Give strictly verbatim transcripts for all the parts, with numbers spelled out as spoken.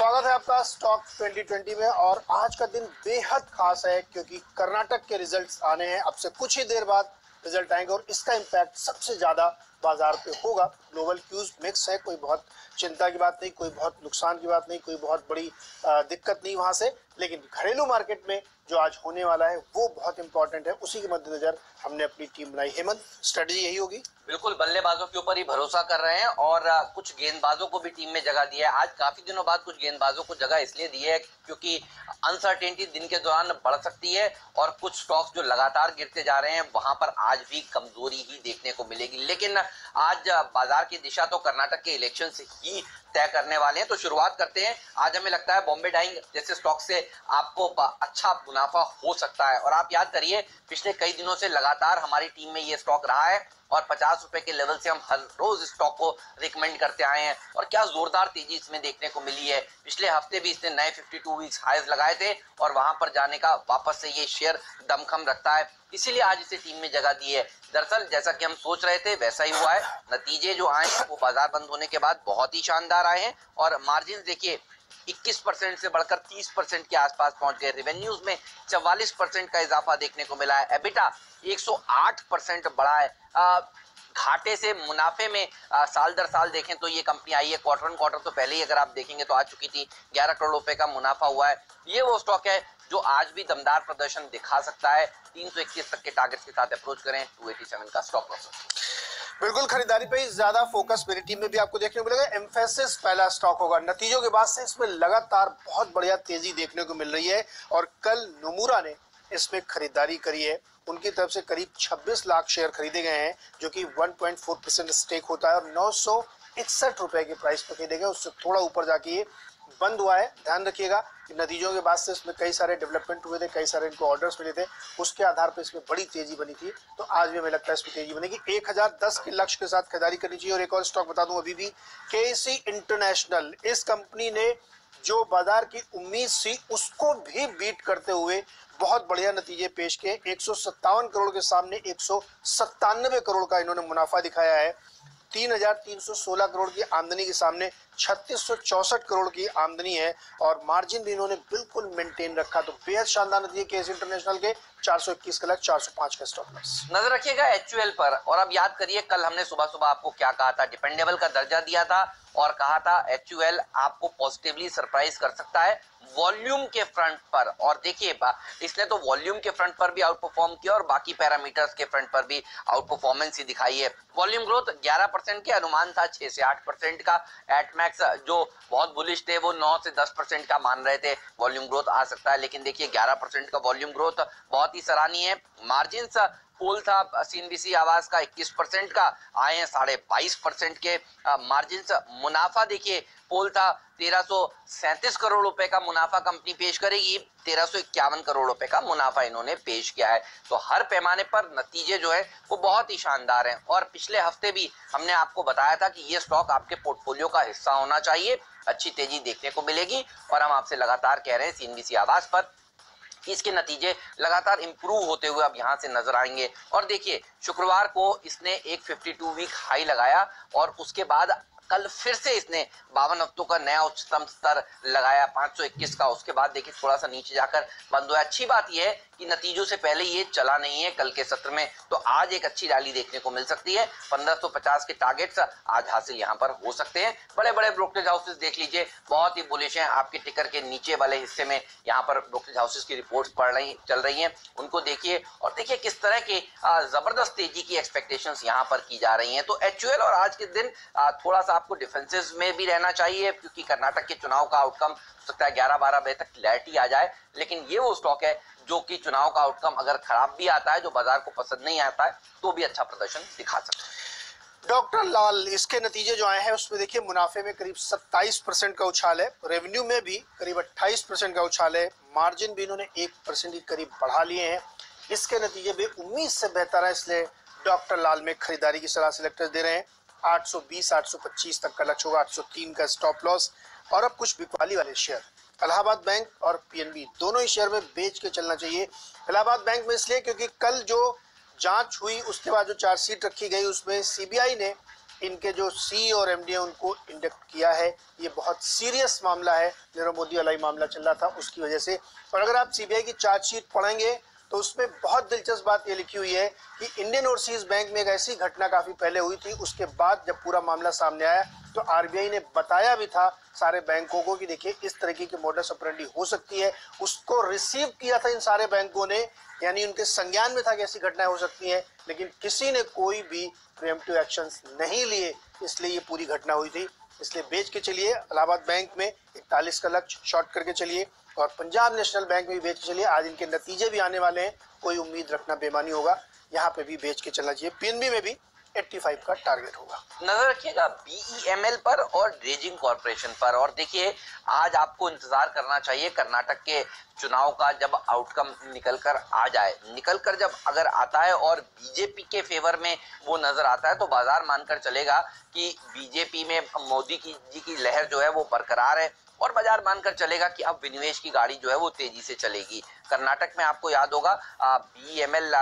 स्वागत है आपका स्टॉक ट्वेंटी ट्वेंटी में। और आज का दिन बेहद खास है क्योंकि कर्नाटक के रिजल्ट्स आने हैं। अब से कुछ ही देर बाद रिजल्ट आएंगे और इसका इम्पैक्ट सबसे ज़्यादा बाजार पे होगा। ग्लोबल क्यूज मिक्स है, कोई बहुत चिंता की बात नहीं, कोई बहुत नुकसान की बात नहीं, कोई बहुत बड़ी दिक्कत नहीं वहाँ से। लेकिन घरेलू मार्केट में जो आज होने वाला है वो बहुत इंपॉर्टेंट है। उसी के मद्देनजर हमने अपनी टीम बनाई। हेमंत, स्ट्रेटजी यही होगी? बिल्कुल, बल्लेबाजों के ऊपर ही भरोसा कर रहे हैं और कुछ गेंदबाजों को भी टीम में जगह दी है। आज काफी दिनों बाद कुछ गेंदबाजों को जगह इसलिए दी है क्योंकि अनसर्टेनिटी दिन के दौरान बढ़ सकती है और कुछ स्टॉक्स जो लगातार गिरते जा रहे हैं वहां पर आज भी कमजोरी ही देखने को मिलेगी। लेकिन आज बाजार की दिशा तो कर्नाटक के इलेक्शन से ही तय करने वाले हैं। तो शुरुआत करते हैं। आज हमें लगता है बॉम्बे डाइंग जैसे स्टॉक से आपको अच्छा मुनाफा हो सकता है। और आप याद करिए, पिछले कई दिनों से लगातार हमारी टीम में ये स्टॉक रहा है और पचास रुपए के लेवल से हम हर रोज स्टॉक को रिकमेंड करते आए हैं और क्या जोरदार तेजी इसमें देखने को मिली है। पिछले हफ्ते भी इसने नए बावन वीक्स हाईज लगाए थे और वहां पर जाने का वापस से ये शेयर दमखम रखता है, इसीलिए आज इसे टीम में जगह दी है। दरअसल जैसा कि हम सोच रहे थे वैसा ही हुआ है। नतीजे जो आए हैं वो बाजार बंद होने के बाद बहुत ही शानदार आए हैं और मार्जिन देखिए इक्कीस परसेंट से बढ़कर तीस परसेंट के आसपास पहुंच गए। रेवेन्यूज में चौवालीस परसेंट का इजाफा देखने को मिला है। एबिटा एक सौ आठ परसेंट बढ़ा है। आ, घाटे से मुनाफे में आ, साल दर साल देखें तो ये कंपनी आई है। क्वार्टर ऑन क्वार्टर तो पहले ही अगर आप देखेंगे तो आ चुकी थी। ग्यारह करोड़ रुपए का मुनाफा हुआ है। ये वो स्टॉक है जो आज भी दमदार प्रदर्शन दिखा सकता है। तीन सौ इक्कीस तक के टारगेट के साथ अप्रोच करें। दो सौ सत्तासी का स्टॉप लॉस। बिल्कुल, खरीदारी पे ज्यादा फोकस मेरी टीम में भी आपको देखने को मिलेगा। एम्फेसिस पहला स्टॉक होगा। नतीजों के बाद से इसमें लगातार बहुत बढ़िया तेजी देखने को मिल रही है और कल नोमुरा ने इसमें खरीदारी करी है। उनकी तरफ से करीब छब्बीस लाख शेयर खरीदे गए हैं जो कि एक पॉइंट चार परसेंट स्टेक होता है और नौ सौ इकसठ रुपए के प्राइस पर खरीदे गए। उससे थोड़ा ऊपर जाके ये बंद हुआ है। ध्यान रखिएगा कि नतीजों के बाद से इसमें कई सारे डेवलपमेंट हुए थे, कई सारे इनको ऑर्डर्स मिले थे, उसके आधार पर इसमें बड़ी तेजी बनी थी। तो आज भी हमें लगता है इसमें तेजी बनेगी। एक हजार दस के लक्ष्य के साथ खरीदारी करनी चाहिए। और एक और स्टॉक बता दूं अभी भी, केसी इंटरनेशनल। इस कंपनी ने जो बाजार की उम्मीद थी उसको भी बीट करते हुए बहुत बढ़िया नतीजे पेश किए। एक सौ सत्तावन करोड़ के सामने एक सौ सत्तानवे करोड़ का इन्होंने मुनाफा दिखाया है। तीन हजार तीन सौ सोलह करोड़ की आमदनी के सामने छत्तीस सौ चौसठ करोड़ की आमदनी है और मार्जिन भी इन्होंने बिल्कुल मेंटेन रखा। तो बेहद शानदार नतीजे केसी इंटरनेशनल के। चार सौ इक्कीस का लक्ष्य, चार सौ पाँच का स्टॉप लॉस। नजर रखिएगा एचयूएल पर। और अब याद करिए, कल हमने सुबह सुबह आपको क्या कहा था? डिपेंडेबल का दर्जा दिया था और कहा था एचयूएल आपको पॉजिटिवली सरप्राइज कर सकता है वॉल्यूम के फ्रंट पर। और देखिए इसने तो वॉल्यूम के फ्रंट पर भी आउट परफॉर्म किया और बाकी पैरामीटर्स के फ्रंट पर भी आउट परफॉर्मेंस ही दिखाई है। वॉल्यूम ग्रोथ ग्यारह परसेंट के अनुमान था, छह से आठ परसेंट का। एटमैक्स जो बहुत बुलिश थे वो नौ से दस परसेंट का मान रहे थे वॉल्यूम ग्रोथ आ सकता है, लेकिन देखिए ग्यारह परसेंट का वॉल्यूम ग्रोथ बहुत ही सराहनीय है। मार्जिन पोल था सीएनबीसी आवास का इक्कीस परसेंट का, आए हैं साढ़े बाईस परसेंट के मार्जिन। मुनाफा देखिए पोल था तेरह सौ सैंतीस करोड़ रुपए का मुनाफा कंपनी पेश करेगी, तेरह सौ इक्यावन करोड़ रुपए का मुनाफा इन्होंने पेश किया है। तो हर पैमाने पर नतीजे जो है वो बहुत ही शानदार हैं। और पिछले हफ्ते भी हमने आपको बताया था कि ये स्टॉक आपके पोर्टफोलियो का हिस्सा होना चाहिए, अच्छी तेजी देखने को मिलेगी। और हम आपसे लगातार कह रहे हैं सीएनबीसी आवास पर इसके नतीजे लगातार इंप्रूव होते हुए अब यहां से नजर आएंगे। और देखिए शुक्रवार को इसने एक बावन वीक हाई लगाया और उसके बाद कल फिर से इसने बावन हफ्तों का नया उच्चतम स्तर लगाया पाँच सौ इक्कीस का। उसके बाद देखिए थोड़ा सा नीचे जाकर बंद हुआ। अच्छी बात यह है कि नतीजों से पहले ये चला नहीं है कल के सत्र में, तो आज एक अच्छी रैली देखने को मिल सकती है। पंद्रह सौ पचास के टारगेट्स आज हासिल यहां पर हो सकते हैं। बड़े बड़े ब्रोकरेज हाउसेस देख लीजिए बहुत ही बुलिश हैं। आपके टिकर के नीचे वाले हिस्से में यहाँ पर ब्रोकरेज हाउसेस की रिपोर्ट्स पढ़ रही चल रही हैं, उनको देखिए और देखिए किस तरह के जबरदस्त तेजी की एक्सपेक्टेशंस यहाँ पर की जा रही हैं। तो एचयूएल और आज के दिन थोड़ा सा आपको डिफेंसेस में भी रहना चाहिए क्योंकि कर्नाटक के चुनाव का आउटकम हो सकता है ग्यारह बारह बजे तक क्लैरिटी आ जाए। लेकिन ये वो स्टॉक है जो कि चुनाव का आउटकम अगर खराब भी आता है, जो बाजार को पसंद नहीं आता है, तो भी अच्छा प्रदर्शन दिखा सकता है। डॉक्टर लाल, इसके नतीजे जो आए हैं उसमें देखिए मुनाफे में करीब सत्ताईस परसेंट का उछाल है, रेवेन्यू में भी करीब अट्ठाईस परसेंट का उछाल है, मार्जिन भी इन्होंने एक परसेंट के करीब बढ़ा लिए हैं। इसके नतीजे भी उम्मीद से बेहतर है, इसलिए डॉक्टर लाल में खरीदारी की सलाह सिलेक्टर्स दे रहे हैं। आठ सौ बीस आठ सौ पच्चीस तक का लक्ष्य होगा, आठ सौ तीन का स्टॉप लॉस। और अब कुछ बिकवाली वाले शेयर, इलाहाबाद बैंक और पीएनबी दोनों ही शेयर में बेच के चलना चाहिए। इलाहाबाद बैंक में इसलिए क्योंकि कल जो जांच हुई उसके बाद जो चार्जशीट रखी गई उसमें सीबीआई ने इनके जो सी और एमडी है उनको इंडक्ट किया है। ये बहुत सीरियस मामला है, नीरव मोदी वाला ही मामला चल रहा था उसकी वजह से। और अगर आप सीबीआई की चार्जशीट पढ़ेंगे तो उसमें बहुत दिलचस्प बात ये लिखी हुई है कि इंडियन ओवरसीज बैंक में एक ऐसी घटना काफी पहले हुई थी, उसके बाद जब पूरा मामला सामने आया तो आरबीआई ने बताया भी था सारे बैंकों को कि देखिए इस तरीके की मोडस ऑपरेंडी हो सकती है। उसको रिसीव किया था इन सारे बैंकों ने, यानी उनके संज्ञान में था कि ऐसी घटनाएं हो सकती हैं, लेकिन किसी ने कोई भी प्रिएम्प्टिव एक्शंस नहीं लिए, इसलिए ये पूरी घटना हुई थी। इसलिए बेच के चलिए इलाहाबाद बैंक में इकतालीस का लक्ष्य शॉर्ट करके चलिए और पंजाब नेशनल बैंक में भी बेच के चलिए। आज इनके नतीजे भी आने वाले हैं, कोई उम्मीद रखना बेमानी होगा, यहाँ पे भी बेच के चलना चाहिए। पीएनबी में भी पचासी का टारगेट होगा। नजर रखिएगा बीईएमएल पर और ड्रेजिंग कॉर्पोरेशन पर। और देखिए आज आपको इंतजार करना चाहिए कर्नाटक के चुनाव का, जब आउटकम निकल कर आ जाए। निकल कर जब अगर आता है और बीजेपी के फेवर में वो नजर आता है तो बाजार मानकर चलेगा कि बीजेपी में मोदी की जी की लहर जो है वो बरकरार है और बाजार मानकर चलेगा कि अब विनिवेश की गाड़ी जो है वो तेजी से चलेगी। कर्नाटक में आपको याद होगा बीईएमएल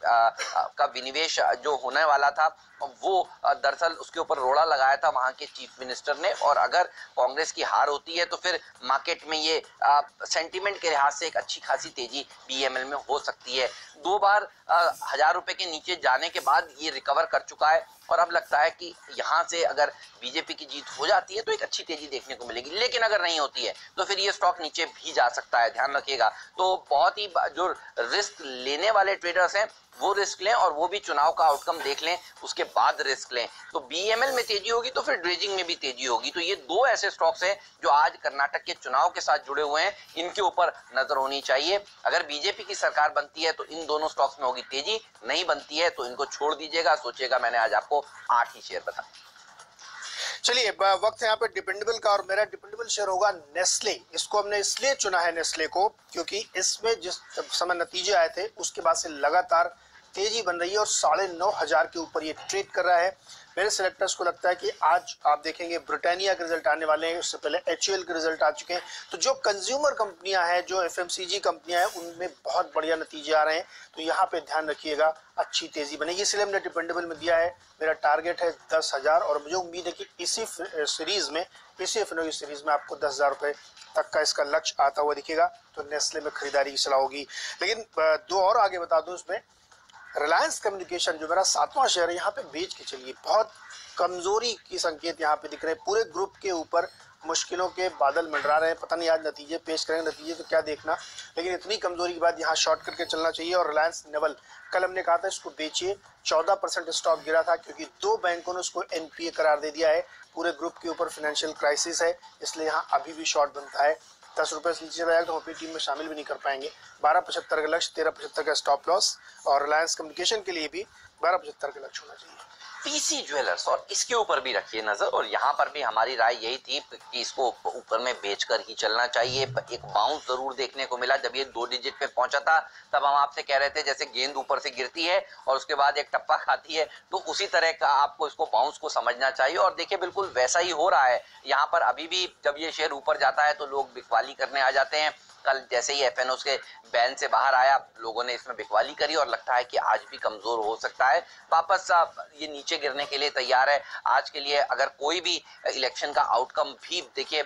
का विनिवेश जो होने वाला था वो दरअसल उसके ऊपर रोड़ा लगाया था वहां के चीफ मिनिस्टर ने। और अगर कांग्रेस की हार होती है तो फिर मार्केट में ये आ, सेंटीमेंट के लिहाज से एक अच्छी खासी तेजी बीईएमएल में हो सकती है। दो बार आ, हजार रुपए के नीचे जाने के बाद ये रिकवर कर चुका है और अब लगता है कि यहाँ से अगर बीजेपी की जीत हो जाती है तो एक अच्छी तेजी देखने को मिलेगी, लेकिन अगर नहीं होती है तो फिर ये स्टॉक नीचे भी जा सकता है, ध्यान रखिएगा। तो बहुत ही जो रिस्क लेने वाले ट्रेडर्स हैं वो रिस्क लें और वो भी चुनाव का आउटकम देख लें, उसके बाद रिस्क लें। तो बीईएमएल में तेजी होगी तो फिर ड्रेजिंग में भी तेजी होगी। तो ये दो ऐसे स्टॉक्स हैं जो आज कर्नाटक के चुनाव के साथ जुड़े हुए हैं, इनके ऊपर नजर होनी चाहिए। अगर बीजेपी की सरकार बनती है तो इन दोनों स्टॉक्स में होगी तेजी, नहीं बनती है तो इनको छोड़ दीजिएगा। सोचिएगा मैंने आज आपको आठ ही शेयर बताए। चलिए वक्त है यहाँ पे डिपेंडेबल का, और मेरा डिपेंडेबल शेयर होगा नेस्ले। इसको हमने इसलिए चुना है नेस्ले को क्योंकि इसमें जिस समय नतीजे आए थे उसके बाद से लगातार तेजी बन रही है और साढ़े नौ हजार के ऊपर ये ट्रेड कर रहा है। मेरे सिलेक्टर्स को लगता है कि आज आप देखेंगे ब्रिटानिया के रिजल्ट आने वाले हैं, उससे पहले एचयूएल के रिजल्ट आ चुके हैं। तो जो कंज्यूमर कंपनियां हैं, जो एफएमसीजी कंपनियां हैं, उनमें बहुत बढ़िया नतीजे आ रहे हैं। तो यहाँ पे ध्यान रखिएगा, अच्छी तेजी बनेगी, इसलिए हमने डिपेंडेबल में दिया है। मेरा टारगेट है दस हजार और मुझे उम्मीद है कि इसी सीरीज में, इसी फिनो की सीरीज में आपको दस हजार रुपये तक का इसका लक्ष्य आता हुआ दिखेगा। तो नेस्ले में खरीदारी की सलाह होगी। लेकिन दो और आगे बता दूं, उसमें रिलायंस कम्युनिकेशन जो मेरा सातवां शेयर है, यहाँ पे बेच के चलिए। बहुत कमजोरी की संकेत यहाँ पे दिख रहे हैं, पूरे ग्रुप के ऊपर मुश्किलों के बादल मंडरा रहे हैं। पता नहीं आज नतीजे पेश करेंगे, नतीजे तो क्या देखना, लेकिन इतनी कमजोरी के बाद यहाँ शॉर्ट करके चलना चाहिए। और रिलायंस नेवल कल हमने कहा था इसको बेचिए, चौदह परसेंट स्टॉक गिरा था क्योंकि दो बैंकों ने उसको एनपीए करार दे दिया है। पूरे ग्रुप के ऊपर फाइनेंशियल क्राइसिस है, इसलिए यहाँ अभी भी शॉर्ट बनता है। दस रुपये से नीचे जाएगा तो हम अपनी टीम में शामिल भी नहीं कर पाएंगे। बारह पचहत्तर का लक्ष्य, तेरह पचहत्तर का स्टॉप लॉस, और रिलायंस कम्युनिकेशन के लिए भी बारह पचहत्तर का लक्ष्य होना चाहिए। पीसी ज्वेलर्स, और इसके ऊपर भी रखिए नजर। और यहाँ पर भी हमारी राय यही थी कि इसको ऊपर में बेचकर ही चलना चाहिए। एक बाउंस जरूर देखने को मिला, जब ये दो डिजिट पे पहुंचा था तब हम आपसे कह रहे थे जैसे गेंद ऊपर से गिरती है और उसके बाद एक टप्पा खाती है, तो उसी तरह का आपको इसको बाउंस को समझना चाहिए। और देखिए बिल्कुल वैसा ही हो रहा है यहाँ पर। अभी भी जब ये शेयर ऊपर जाता है तो लोग बिकवाली करने आ जाते हैं। कल जैसे ही एफएनओ के बैन से बाहर आया, लोगों ने इसमें बिकवाली करी और लगता है कि आज भी कमजोर हो सकता है, वापस ये नीचे गिरने के लिए तैयार है। आज के लिए अगर कोई भी इलेक्शन का आउटकम भी देखिए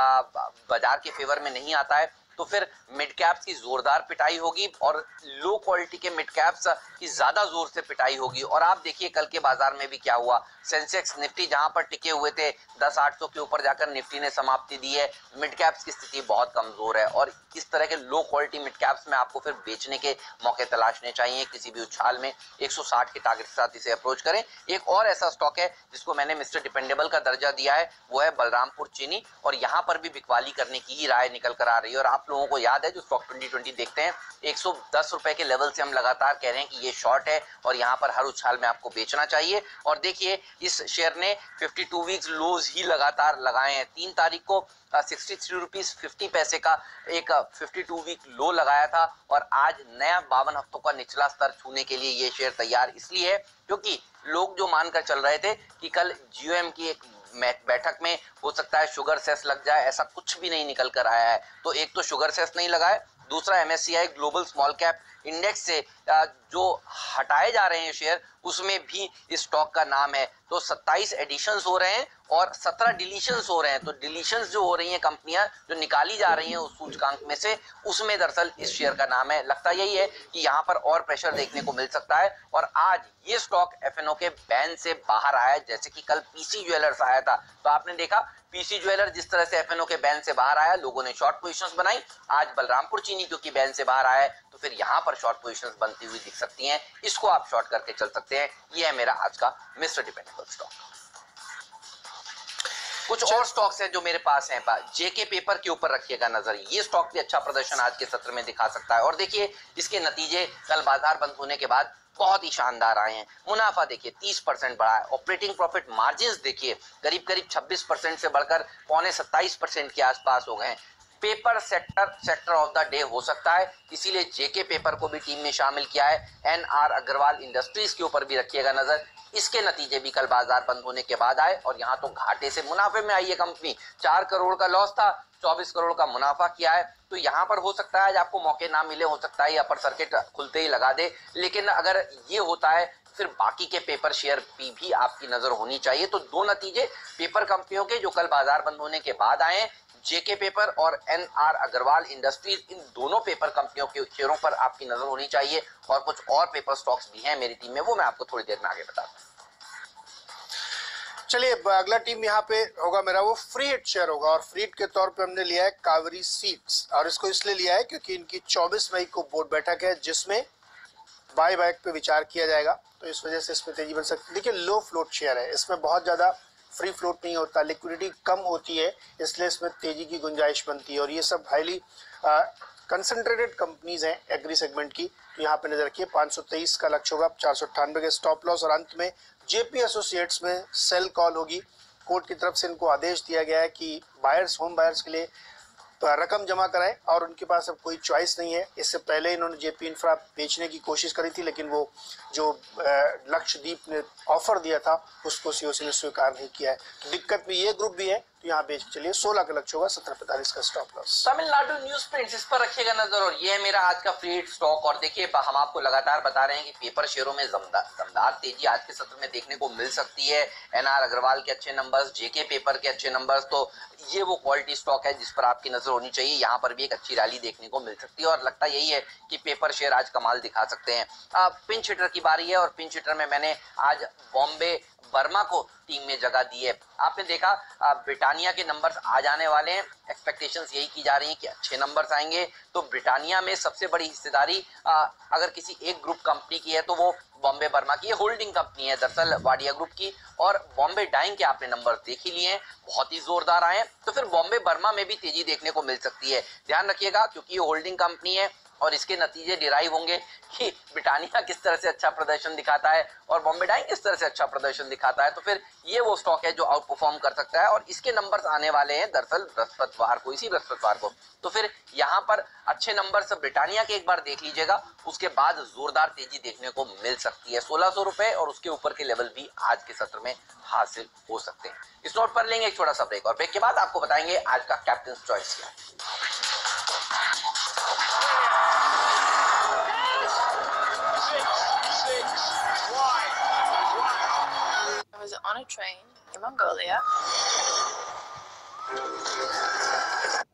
बाजार के फेवर में नहीं आता है तो फिर मिड कैप्स की जोरदार पिटाई होगी और लो क्वालिटी के मिड कैप्स की ज्यादा जोर से पिटाई होगी। और आप देखिए कल के बाजार में भी क्या हुआ, सेंसेक्स निफ्टी जहां पर टिके हुए थे दस आठ सौ के ऊपर जाकर निफ्टी ने समाप्ति दी है। मिड कैप्स की स्थिति बहुत कमजोर है और इस तरह के लो क्वालिटी मिड कैप्स में आपको फिर बेचने के मौके तलाशने चाहिए किसी भी उछाल में। एक सौ साठ के टारगेट के साथ इसे अप्रोच करें। एक और ऐसा स्टॉक है जिसको मैंने मिस्टर डिपेंडेबल का दर्जा दिया है, वो है बलरामपुर चीनी, और यहाँ पर भी बिकवाली करने की ही राय निकल कर आ रही है। और आप लोगों को याद है जो स्टॉक ट्वेंटी ट्वेंटी देखते हैं, एक सौ दस रुपए के लेवल से हम लगातार कह रहे हैं कि ये शॉर्ट है और यहाँ पर हर उछाल में आपको बेचना चाहिए। और देखिए इस शेयर ने बावन वीक्स लोज ही लगातार लगाए हैं। तीन तारीख को सिक्सटी थ्री रुपीज फिफ्टी पैसे का एक बावन वीक लो लगाया था और आज नया बावन हफ्तों का निचला स्तर छूने के लिए ये शेयर तैयार इसलिए है क्योंकि लोग जो मानकर चल रहे थे कि कल जीओएम की एक बैठक में हो सकता है शुगर सेस लग जाए, ऐसा कुछ भी नहीं निकल कर आया है। तो एक तो शुगर सेस नहीं लगा है, दूसरा MSCI global small cap index से जो हटाए जा रहे हैं शेयर उसमें भी इस स्टॉक का नाम है। तो सत्ताईस एडिशंस हो रहे हैं और सत्रह डिलीशंस हो रहे हैं। तो डिलीशंस जो हो रही हैं कंपनियां जो निकाली जा रही हैं उस सूचकांक में से, उसमें दरअसल इस शेयर का नाम है। लगता यही है कि यहाँ पर और प्रेशर देखने को मिल सकता है और आज ये स्टॉक एफ एन ओ के बैन से बाहर आया है, जैसे कि कल पीसी ज्वेलर्स आया था। तो आपने देखा पीसी ज्वेलर जिस तरह से एफ एन ओ के बैन से बाहर आया, लोगों ने शॉर्ट पोजीशंस बनाई। आज बलरामपुर चीनी क्योंकि बैन से बाहर आया है तो फिर यहाँ पर शॉर्ट पोजीशंस बनती हुई दिख सकती हैं। इसको आप शॉर्ट करके चल सकते हैं। ये है मेरा आज का मिस्टर डिपेंडेबल स्टॉक। कुछ और स्टॉक्स हैं जो मेरे पास हैं। जेके पेपर के ऊपर रखिएगा नजर, ये स्टॉक भी अच्छा प्रदर्शन आज के सत्र में दिखा सकता है। और देखिए इसके नतीजे कल बाजार बंद होने के बाद बहुत ही शानदार आए हैं। मुनाफा देखिए तीस परसेंट बढ़ा है। ऑपरेटिंग प्रॉफिट मार्जिन्स देखिए करीब करीब छब्बीस परसेंट से बढ़कर पौने सत्ताईस परसेंट के आसपास हो गए हैं। Paper sector sector of the day हो सकता है, इसीलिए जेके पेपर को भी टीम में शामिल किया है। एन आर अग्रवाल इंडस्ट्रीज के ऊपर भी रखिएगा नजर। इसके नतीजे भी कल बाजार बंद होने के बाद आए और यहाँ तो घाटे से मुनाफे में आई है कंपनी। चार करोड़ का लॉस था, चौबीस करोड़ का मुनाफा किया है। तो यहाँ पर हो सकता है आज आपको मौके ना मिले, हो सकता है अपर सर्किट खुलते ही लगा दे। लेकिन अगर ये होता है फिर बाकी के पेपर शेयर पे भी आपकी नजर होनी चाहिए। तो दो नतीजे पेपर कंपनियों के जो कल बाजार बंद होने के बाद आए, जेके पेपर और एन आर अग्रवाल इंडस्ट्रीज, इन दोनों पेपर कंपनियों के शेयरों पर आपकी नजर होनी चाहिए। और कुछ और पेपर स्टॉक्स भी हैं मेरी टीम में, वो मैं आपको थोड़ी देर में आगे बताता हूँ। चलिए अगला टीम यहाँ पे होगा मेरा, वो फ्री हिट शेयर होगा और फ्री हिट के तौर पे हमने लिया है कावेरी सीड्स। और इसको इसलिए लिया है क्योंकि इनकी चौबीस मई को बोर्ड बैठक है जिसमें बाय बैक पे विचार किया जाएगा, तो इस वजह से इसमें तेजी बन सकती है। देखिए लो फ्लोट शेयर है, इसमें बहुत ज़्यादा फ्री फ्लोट नहीं होता, लिक्विडिटी कम होती है, इसलिए इसमें तेजी की गुंजाइश बनती है। और ये सब हाईली कंसंट्रेटेड कंपनीज हैं एग्री सेगमेंट की। तो यहाँ पे नजर रखिए पाँच सौ तेईस का लक्ष्य होगा, चार सौ अट्ठानवे के स्टॉप लॉस। और अंत में जेपी एसोसिएट्स में सेल कॉल होगी। कोर्ट की तरफ से इनको आदेश दिया गया है कि बायर्स होम बायर्स के लिए रकम जमा कराएं और उनके पास अब कोई चॉइस नहीं है। इससे पहले इन्होंने जेपी इंफ्रा बेचने की कोशिश करी थी, लेकिन वो जो लक्षद्वीप ने ऑफर दिया था उसको सीओसी ने स्वीकार नहीं किया है। तो दिक्कत में ये ग्रुप भी है, तो यहाँ बेच चलिए सोलह का लक्ष्य होगा, सत्रह पैंतालीस का stop loss. Tamil Nadu news prints, इस पर रखिएगा नजर। और ये है मेरा आज का फ्री हिट स्टॉक। और देखिए हम आपको लगातार बता रहे हैं कि पेपर शेयरों में दमदार दमदार तेजी आज के सत्र में देखने को मिल सकती है। एनआर अग्रवाल के अच्छे नंबर्स, जेके पेपर के अच्छे नंबर्स, तो ये वो क्वालिटी स्टॉक है जिस पर आपकी नजर होनी चाहिए। यहाँ पर भी एक अच्छी रैली देखने को मिल सकती है और लगता यही है कि पेपर शेयर आज कमाल दिखा सकते हैं। पिंच हिटर की बारी है और पिंच हिटर में मैंने आज बॉम्बे वर्मा को टीम में जगह दी है। आपने देखा ब्रिटानिया के नंबर्स आ जाने वाले हैं, एक्सपेक्टेशंस यही की जा रही है कि अच्छे नंबर्स आएंगे। तो ब्रिटानिया में सबसे बड़ी हिस्सेदारी अगर किसी एक ग्रुप कंपनी की है तो वो बॉम्बे वर्मा की, ये होल्डिंग कंपनी है दरअसल वाडिया ग्रुप की। और बॉम्बे डाइंग के आपने नंबर्स देख ही लिए हैं, बहुत ही जोरदार आए हैं। तो फिर बॉम्बे वर्मा में भी तेजी देखने को मिल सकती है। ध्यान रखिएगा क्योंकि ये होल्डिंग कंपनी है और इसके नतीजे डिराइव होंगे कि ब्रिटानिया किस तरह से अच्छा प्रदर्शन दिखाता है और बॉम्बे डाइंग किस तरह से अच्छा प्रदर्शन दिखाता है। तो फिर ये वो स्टॉक है जो आउट परफॉर्म कर सकता है और इसके नंबर्स आने वाले हैं दरअसल बृहस्पतिवार को, इसी बृहस्पतिवार को। तो फिर यहाँ पर अच्छे नंबर्स ब्रिटानिया के एक बार देख लीजिएगा, उसके बाद जोरदार तेजी देखने को मिल सकती है। सोलह सौ रुपए और उसके ऊपर के लेवल भी आज के सत्र में हासिल हो सकते हैं। इस नोट पर लेंगे एक छोटा सा ब्रेक और ब्रेक के बाद आपको बताएंगे आज का कैप्टन चॉइस क्या है। I was on a train in Mongolia.